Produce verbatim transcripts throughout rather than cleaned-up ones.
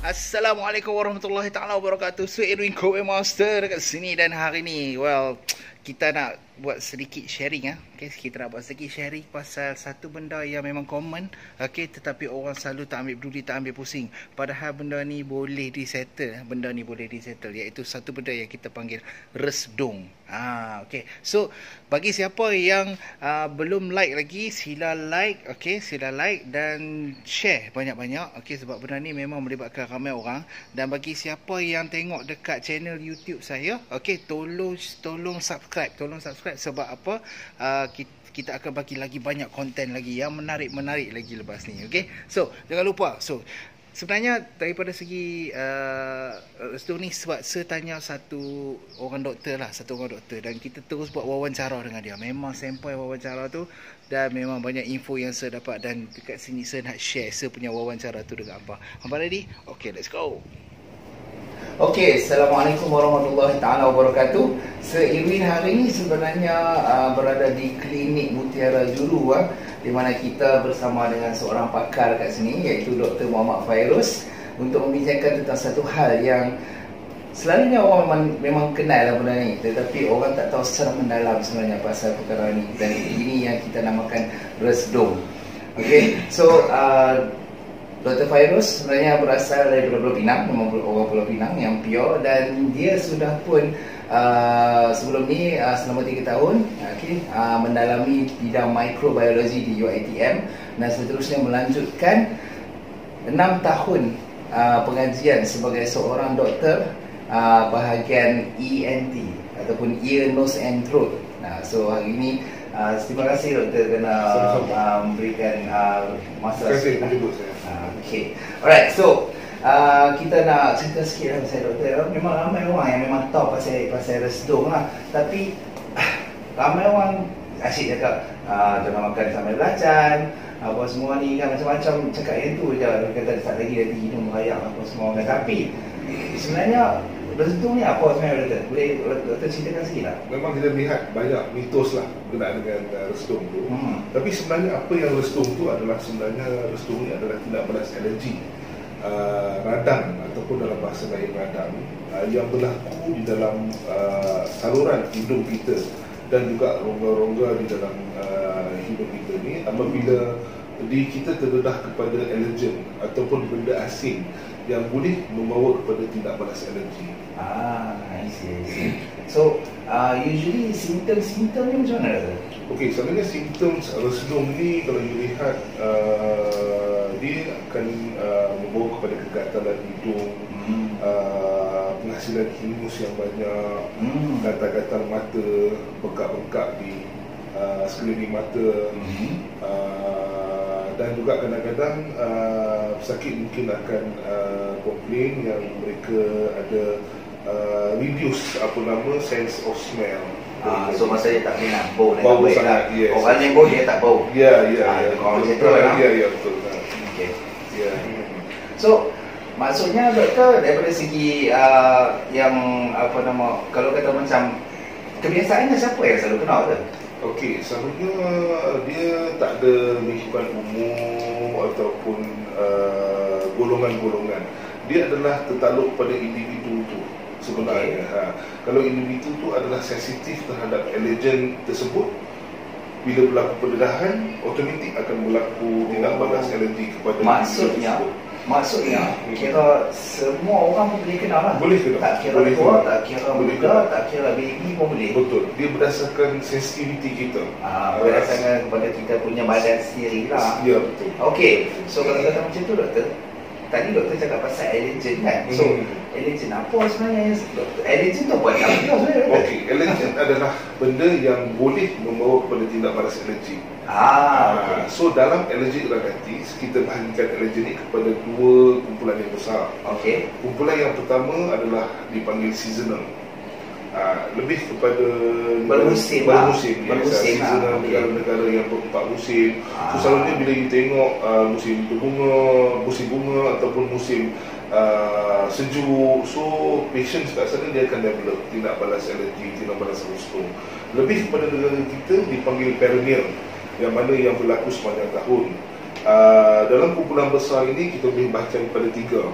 Assalamualaikum warahmatullahi taala wabarakatuh. Saya Edwin Kowe Master dekat sini, dan hari ni well kita nak buat sedikit sharing ah. Okey, kita nak buat sedikit sharing pasal satu benda yang memang common, okey, tetapi orang selalu tak ambil peduli, tak ambil pusing. Padahal benda ni boleh disettle, benda ni boleh disettle, iaitu satu benda yang kita panggil resdung. Ah, okey. So, bagi siapa yang uh, belum like lagi, sila like, okey, sila like dan share banyak-banyak, okey, sebab benda ni memang melibatkan ramai orang. Dan bagi siapa yang tengok dekat channel YouTube saya, okey, tolong tolong subscribe, tolong subscribe sebab apa? Uh, kita, kita akan bagi lagi banyak konten lagi yang menarik-menarik lagi lepas ni, okey. So, jangan lupa. So, sebenarnya daripada segi uh, resdung ni, sebab saya tanya satu orang doktor lah, satu orang doktor, dan kita terus buat wawancara dengan dia. Memang sampai wawancara tu, dan memang banyak info yang saya dapat, dan dekat sini saya nak share saya punya wawancara tu dengan Abang. Abang ready? Okay, let's go. Okey, Assalamualaikum warahmatullahi taala wabarakatuh. Saya Irwin hari ini sebenarnya uh, berada di Klinik Mutiara Juru, uh, di mana kita bersama dengan seorang pakar kat sini, iaitu Doktor Muhammad Fairuz, untuk membincangkan tentang satu hal yang selalunya orang memang, memang kenal lah benda ni, tetapi orang tak tahu secara mendalam sebenarnya pasal perkara ni, dan ini yang kita namakan resdung. Okey, so uh, Doktor Fairuz sebenarnya berasal dari Pulau Pinang, memang orang Pulau Pinang yang pure, dan dia sudah pun uh, sebelum ni uh, selama tiga tahun okay, uh, mendalami bidang mikrobiologi di U I T M, dan seterusnya melanjutkan enam tahun uh, pengajian sebagai seorang doktor uh, bahagian E N T ataupun Ear, Nose and Throat. Nah, so hari ini Uh, terima kasih doktor kerana uh, memberikan uh, masa. Terima kasih menjemput saya. Uh, okay, alright. So uh, kita nak cerita sikit lah pasal doktor. Memang ramai orang yang memang tahu pasal pasal resdung lah, tapi uh, ramai orang asyik cakap uh, jangan makan sambil belacan, apa semua ni kan, macam-macam cakap yang tu je. Kata tak lagi nanti hidung merayap apa semua kan. Tapi sebenarnya resdung ni apa sebenarnya doktor? Boleh doktor ceritakan sikit lah? Memang kita lihat banyak mitos lah berkenaan dengan uh, resdung tu. Hmm. Tapi sebenarnya apa yang resdung tu adalah, sebenarnya resdung ni adalah tindak balas alergi uh, radang ataupun dalam bahasa lain radang uh, yang berlaku di dalam uh, saluran hidung kita dan juga rongga-rongga di dalam uh, hidung kita ni apabila di kita terdedah kepada allergen ataupun benda asing yang boleh membawa kepada tindak balas alergi. Ah, I see, I see. So, uh, usually simptom-simptom ni macam mana? Okey, sebenarnya simptom resdung ni kalau you lihat uh, dia akan uh, membawa kepada kegatalan hidung, hmm. uh, penghasilan hingus yang banyak, hmm. gatal-gatal mata, bengkak-bengkak di uh, sekeliling mata, hmm. uh, dan juga kadang-kadang uh, pesakit mungkin akan uh, komplain yang mereka ada uh, reduce apa nama sense of smell. Ah, so maksudnya tak boleh nak bau, bau sangat, yes. Orang yang bau dia tak bau. Ya, ya, ah, ya. Kalau macam tu lah. lah. Ya, ya, betul. Okey. Ya. So, maksudnya doktor daripada segi uh, yang apa nama, kalau kata macam kebiasaannya siapa yang selalu kena tu? Okey, selalunya dia tak ada mengikutkan umur ataupun uh, golongan-golongan. Dia adalah tertakluk pada individu tu sebenarnya. Okay. Ha. Kalau individu tu adalah sensitif terhadap allergen tersebut, bila berlaku pendedahan, otomatik akan berlaku tindak balas alergi kepada maksudnya maksudnya hmm. kira semua orang pun boleh kena lah. Boleh kena. Tak kira boleh tua, kena. tak kira boleh muda, kena. tak kira baby pun boleh. Betul. Dia berdasarkan sensitiviti kita. Ah, berdasarkan kepada kita punya badan sendiri lah. Ya, betul. Okey. So kalau kata macam tu doktor, tadi doktor cakap pasal allergen kan. So hmm. allergen apa sebenarnya doktor? Allergen tu apa yang sebenarnya? Okey, allergen adalah benda yang boleh membawa kepada tindak balas alergi. Ah, okay. Uh, so dalam allergic rhinitis kita bahagikan allergen ini kepada dua kumpulan yang besar. Okey. Kumpulan yang pertama adalah dipanggil seasonal. Uh, lebih kepada bermusim, bermusim, lah. bermusim yes, seasonal, lah. negara-negara yang berempat musim. Ah. So selalunya bila you tengok uh, musim berbunga, musim bunga ataupun musim uh, sejuk, so patients kat sana dia akan develop tindak balas alergi, tindak balas resdung. Lebih kepada negara kita dipanggil perennial, yang mana yang berlaku sepanjang tahun. Uh, dalam kumpulan besar ini kita boleh bahagikan kepada tiga.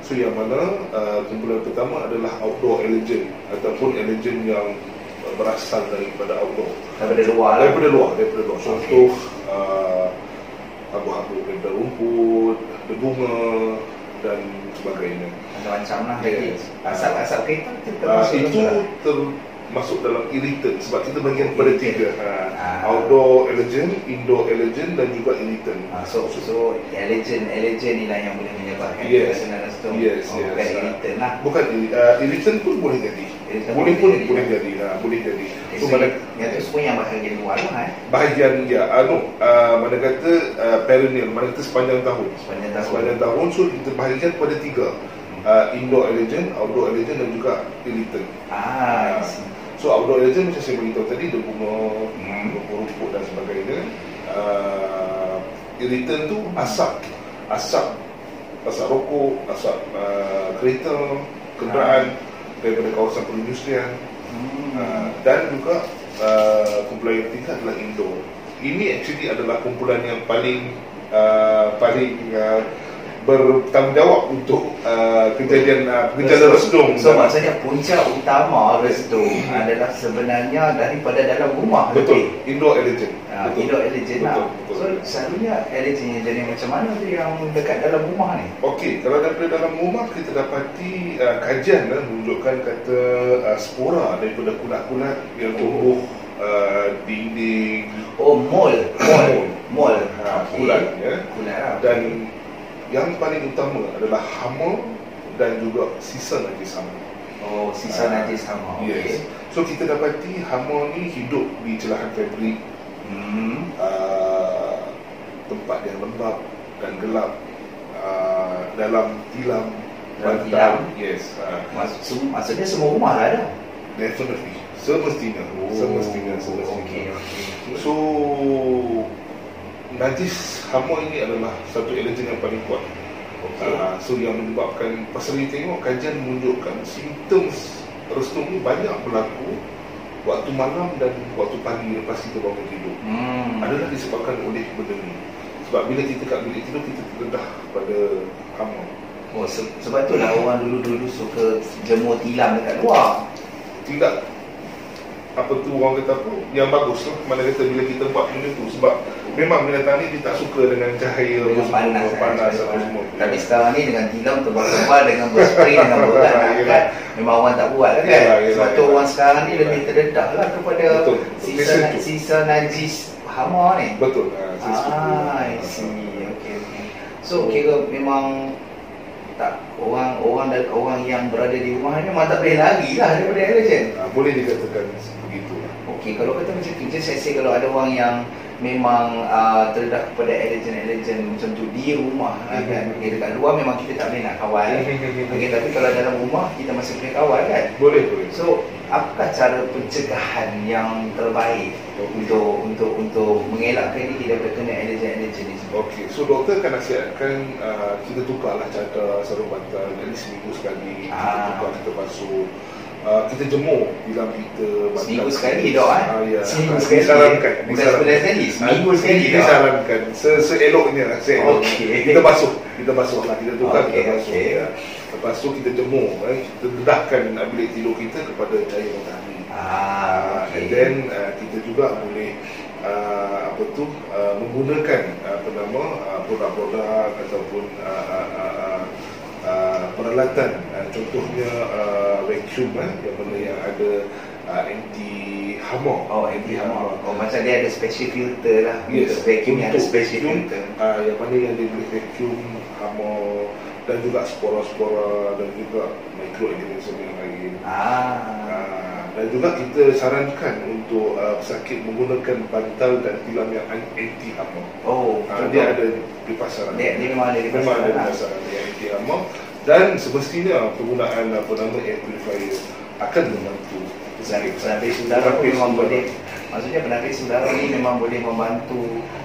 So yang mana uh, kumpulan pertama adalah outdoor allergen ataupun allergen yang uh, berasal daripada outdoor. Daripada luar lah. Daripada luar, daripada luar. Contoh uh, abu-abu daripada rumput, debunga dan sebagainya. Macam-macam lah. Yes. Asap-asap kereta tu Uh, termasuk itu juga. termasuk dalam irritant sebab kita bagian kepada tiga. Ha. Ah. Outdoor allergen, indoor allergen dan juga irritant. Ah, so, so allergen, allergen ni lah yang boleh menyebabkan Yes. kerasanan rastung. Yes, oh, yes. Bukan irritant lah. Bukan uh, irritant pun boleh jadi. Irritant Boleh boleh pun jadi. boleh jadi. Ha, boleh jadi. Okay, So so, mana yang tu semua yang bahagian luar lah eh. bahagian ya anu uh, mana kata uh, perennial, mana kata sepanjang tahun. Sepanjang tahun. Sepanjang tahun so kita bahagikan pada tiga. Uh, indoor allergen, outdoor allergen dan juga irritant. Ah, I see. So outdoor allergen macam saya beritahu tadi, debunga, Hmm. rumput dan sebagainya. Uh, irritant tu asap, asap, asap rokok, asap uh, kereta, kenderaan daripada kawasan perindustrian. Hmm. Uh, dan juga uh, kumpulan yang ketiga adalah indoor. Ini actually adalah kumpulan yang paling uh, paling uh, bertanggungjawab untuk uh, kejadian uh, gejala resdung. So maksudnya punca utama resdung adalah sebenarnya daripada dalam rumah. Betul, lebih. indoor allergen. Ah, Betul. indoor allergen lah. Betul, betul. So selalunya allergen yang jenis macam mana tu yang dekat dalam rumah ni? Okey, kalau daripada dalam rumah kita dapati uh, kajian uh, menunjukkan kata uh, spora daripada kulat-kulat yang tumbuh uh, dinding, Oh, mol, mol, mol. uh, Okey. kulat ya. Kulat lah. Dan yang paling utama adalah hama dan juga sisa najis hama. Oh, sisa Ah, najis hama. Okey. Yes. So kita dapati hama ni hidup di celahan fabrik, Hmm. uh, tempat yang lembab dan gelap, uh, dalam tilam, Dalam bantal. tilam. Yes, uh, Maksud, sem- maksudnya semua rumah lah ada. definitely. Semestinya, semestinya, semestinya. Okey, okey. okey. So najis hama ini adalah satu allergen yang paling kuat. Okey. Uh, so yang menyebabkan pasal ni tengok kajian menunjukkan simptom resdung ni banyak berlaku waktu malam dan waktu pagi lepas kita bangun tidur. Hmm. Adalah disebabkan oleh benda ni. Sebab bila kita kat bilik tidur kita terdedah pada hama. Oh, se- sebab tu lah orang dulu-dulu suka jemur tilam dekat luar. Tidak apa tu orang kata apa yang bagus lah mana kata bila kita buat benda tu sebab memang binatang ni dia tak suka dengan cahaya Dengan apa panas, semua, panas kan? apa semua. Tapi sekarang ni dengan tilam tebal-tebal, dengan berspray, dengan berat Yelah. kan, memang orang tak buat lah kan. Yelah, yelah, Sebab tu yelah. orang sekarang ni Yelah. lebih terdedah lah kepada Betul. sisa, Listen na- to. sisa najis hama ni. Betul. Ha, saya setuju. Ah, I see. Okay, okay. So kira memang tak orang orang dan orang yang berada di rumah ni memang tak boleh lari lah daripada allergen. Ha, boleh dikatakan begitu. Okey, kalau kata macam tu, just saya say kalau ada orang yang memang uh, terdedah kepada allergen-allergen macam tu di rumah lah kan. Okay, dekat luar memang kita tak boleh nak kawal. Okey, tapi kalau dalam rumah kita masih boleh kawal kan. Boleh, boleh. So, apakah cara pencegahan yang terbaik untuk untuk untuk mengelakkan diri daripada kena allergen-allergen ni? Okey, so doktor akan nasihatkan uh, kita tukarlah cadar sarung bantal jadi seminggu sekali, kita Ah. tukar, kita basuh. Uh, kita jemur tilam kita bantal. Seminggu sekali dok eh? Ah, ya. Seminggu Ah, sekali. Disarankan. Bukan sebelas kali, seminggu Ah, sekali dok. Disarankan. Se Seeloknya, seeloknya. Okey. Kita basuh, kita basuh lah, kita tukar, Okey, kita basuh. okey. Ya. Lepas tu kita jemur, eh. kita dedahkan uh, bilik tidur kita kepada cahaya matahari. Ah, Uh, okey. and then uh, kita juga boleh uh, apa tu uh, menggunakan uh, apa nama uh, produk-produk ataupun uh, uh, uh, uh, uh, peralatan uh, contohnya uh, vacuum eh, yang mana yang ada uh, anti hama. Oh, anti hama. Oh, macam dia ada special filter lah. Yes, Untuk vacuum yang ada untuk special vacuum, filter. uh, yang mana yang dia boleh vacuum hama dan juga spora-spora dan juga mikroorganisme yang lain. Ah. Uh, dan juga kita sarankan untuk uh, pesakit menggunakan bantal dan tilam yang anti hama. Oh, Uh, dia ada di pasaran. Dia, dia memang ada di Memang ada pasaran di lah. pasaran yang anti hama dan semestinya penggunaan apa nama air purifier akan membantu pesakit. Penapis udara pun Penapis memang udara. boleh. Maksudnya penapis udara ni memang boleh membantu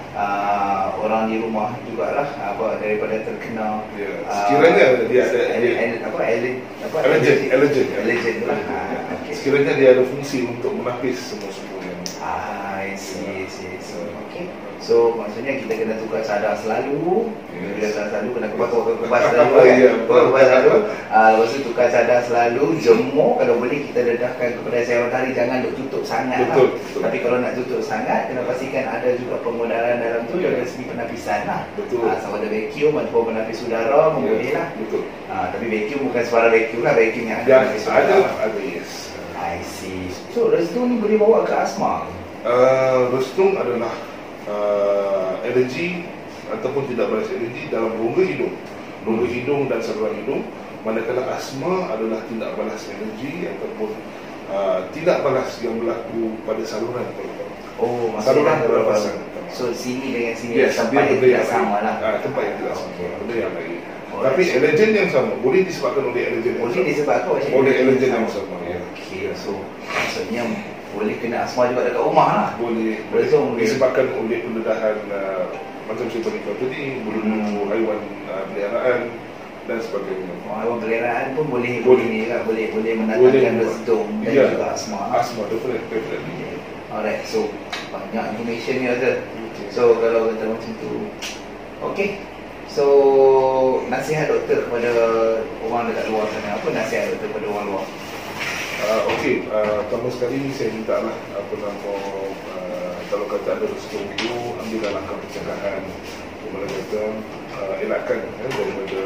uh, orang di rumah jugalah apa daripada terkena Ya, ah, sekiranya dia ada al- dia- al- apa allergen apa Allergen, allergen, allergen tu lah. Ah, okey. sekiranya dia ada fungsi untuk menapis semua-semua yang Ah, I see, I see, I see. Okay. So maksudnya kita kena tukar cadar selalu. Kita kena selalu kena kupas kupas selalu. Ya, kupas selalu. Ah, lepas tu tukar cadar selalu, jemur, kalau boleh kita dedahkan kepada sinar matahari, jangan duk tutup sangat. Betul, lah. betul. Tapi kalau nak tutup sangat, kena pastikan ada juga pemudaran dalam tu dari segi penapisan lah. Betul. Ah, sama ada vacuum ataupun penapis udara, boleh lah. Betul. Ah, tapi vacuum bukan sembarang vacuum lah, vacuum yang ada Dan penapis ada, udara. ada yes. I see. So restu ni boleh bawa ke asma? Uh, Restung adalah uh, alergi ataupun tidak balas alergi dalam rongga hidung, rongga hidung dan saluran hidung. Manakala asma adalah tidak balas alergi ataupun uh, tidak balas yang berlaku pada saluran paru-paru. Oh, Saluran maksudnya pernafasan. So sini dengan sini Yes, tempat dia yang benda tidak yang sama lain. lah. Ah, tempat yang tidak sama, Okay. benda yang lain. Oh, Tapi that's- allergen yang sama boleh disebabkan oleh allergen yang Boleh sama. disebabkan macam Oleh allergen yang sama, ya. Okay, so maksudnya boleh kena asma juga dekat rumah lah. Boleh, Boleh, so, boleh. disebabkan oleh pendedahan uh, macam saya beritahu tadi, bulu-bulu Hmm. haiwan uh, peliharaan dan sebagainya. Oh, haiwan peliharaan pun boleh Boleh. boleh juga boleh boleh Boleh. mendatangkan resdung dan Ya. juga asma. Asma, definitely. definitely. Alright, so banyak information ni ada. Okay. So kalau kata macam tu, okay. So nasihat doktor kepada orang dekat luar sana, apa nasihat doktor kepada orang luar? Uh, Okey, uh, pertama sekali saya minta lah apa nama uh, kalau kata ada restung itu, ambillah langkah pencegahan. Kemudian kata uh, elakkan eh, daripada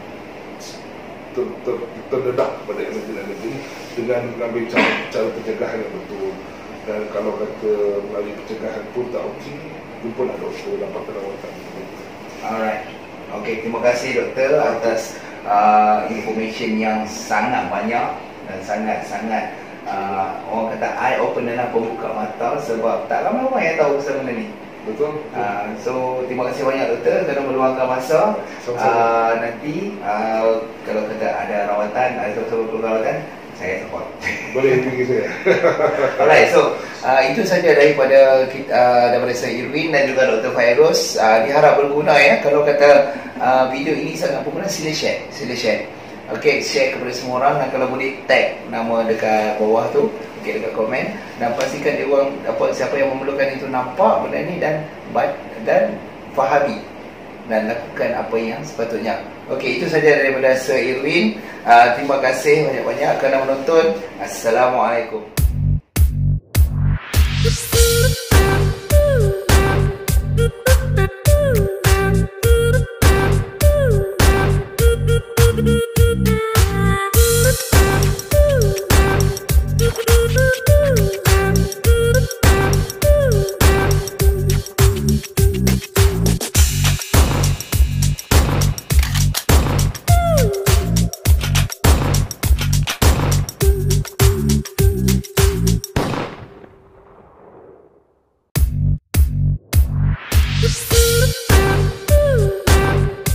ter, ter, terdedah pada allergen-allergen dengan mengambil cara, cara pencegahan yang betul. Dan kalau kata melalui pencegahan pun tak okey, jumpalah doktor, dapatkan rawatan. Alright. Okay, terima kasih doktor atas uh, information yang sangat banyak dan sangat-sangat uh, orang kata eye opener lah, pembuka mata, sebab tak ramai orang yang tahu pasal benda ni. Betul? Uh, so terima kasih banyak doktor kerana meluangkan masa. Sama-sama. Uh, nanti uh, kalau kata ada rawatan, ada doktor perlu rawatan, saya support. Boleh pergi saya. Alright, so uh, itu saja daripada kita, uh, daripada saya Irwin dan juga doktor Fairuz. Uh, diharap berguna ya. Kalau kata uh, video ini sangat berguna, sila share, sila share. Okay, share kepada semua orang dan kalau boleh tag nama dekat bawah tu, okay, dekat komen, dan pastikan dia orang dapat, siapa yang memerlukan itu nampak benda ni dan dan fahami dan lakukan apa yang sepatutnya. Okey, itu saja daripada Sir Irwin. Uh, terima kasih banyak-banyak kerana menonton. Assalamualaikum.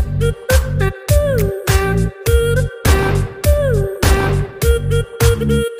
Thank you.